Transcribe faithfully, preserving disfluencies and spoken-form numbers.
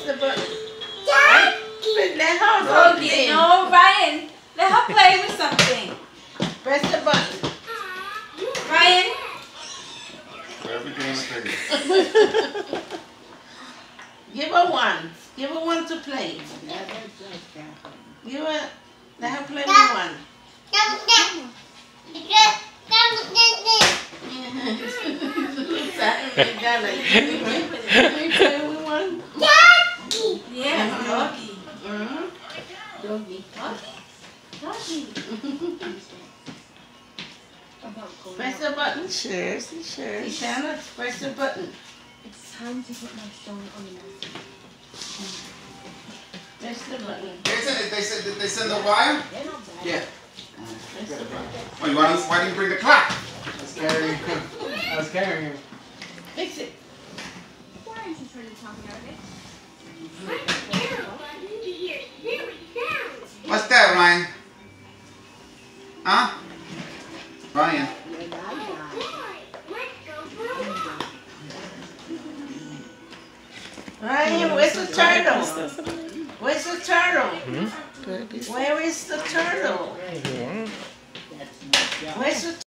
the button. Let her hold it. No, Ryan. Let her play with something. Press the button. Ryan. Give her one. Give her one to play. Give her. Let her play with one. Play with one. Yeah, doggy. Uh-huh. Doggy. Doggy. Press the button. Cheers, cheers. Keishlanny, press the button. It's time to put my phone on the message. Press the button. They said they said did they send the wire? Yeah. Press the button. Oh, you want why didn't you bring the clock? I was carrying him. I was carrying him. Fix it. Why aren't you trying to talk about it? What's that, Ryan? Huh? Ryan. Ryan, where's the turtle? Where's the turtle? Hmm? Where is the turtle? Right here. Where's the